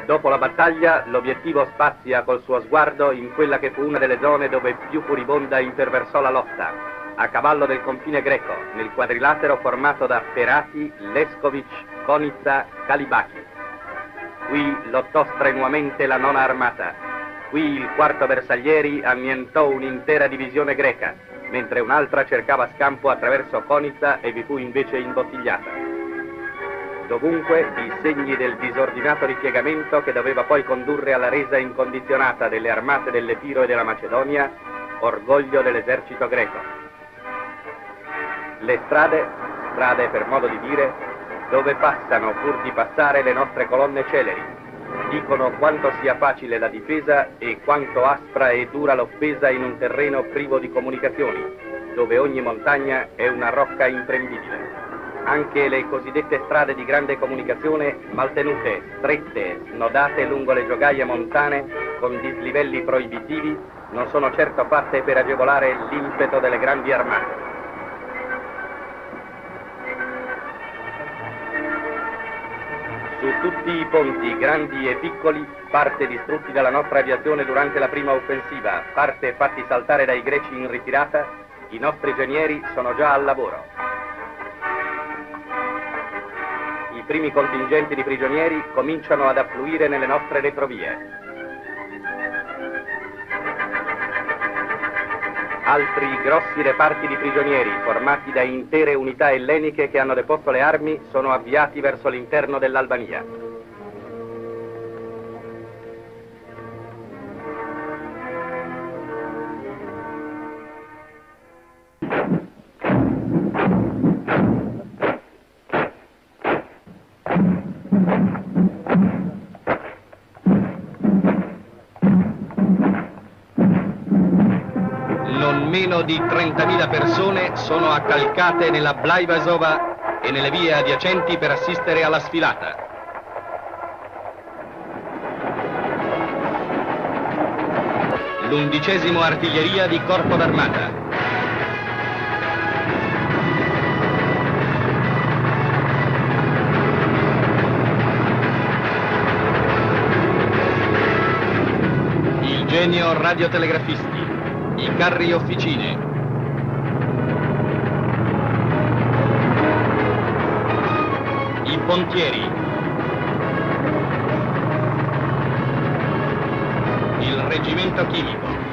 Dopo la battaglia, l'obiettivo spazia col suo sguardo in quella che fu una delle zone dove più furibonda imperversò la lotta, a cavallo del confine greco, nel quadrilatero formato da Perati, Leskovic, Konica, Kalibaki. Qui lottò strenuamente la nona armata. Qui il quarto Bersaglieri annientò un'intera divisione greca, mentre un'altra cercava scampo attraverso Konica e vi fu invece imbottigliata. Dovunque i segni del disordinato ripiegamento che doveva poi condurre alla resa incondizionata delle armate dell'Epiro e della Macedonia, orgoglio dell'esercito greco. Le strade per modo di dire, dove passano pur di passare le nostre colonne celeri, dicono quanto sia facile la difesa e quanto aspra e dura l'offesa in un terreno privo di comunicazioni, dove ogni montagna è una rocca imprendibile. Anche le cosiddette strade di grande comunicazione, maltenute, strette, snodate lungo le giogaie montane, con dislivelli proibitivi, non sono certo fatte per agevolare l'impeto delle grandi armate. Su tutti i ponti, grandi e piccoli, parte distrutti dalla nostra aviazione durante la prima offensiva, parte fatti saltare dai greci in ritirata, i nostri genieri sono già al lavoro. I primi contingenti di prigionieri cominciano ad affluire nelle nostre retrovie. Altri grossi reparti di prigionieri, formati da intere unità elleniche che hanno deposto le armi, sono avviati verso l'interno dell'Albania. Non meno di 30.000 persone sono accalcate nella Blajvazova e nelle vie adiacenti per assistere alla sfilata. L'11° Artiglieria di Corpo d'Armata. Il Genio Radiotelegrafisti. I carri officine. I pontieri. Il reggimento chimico.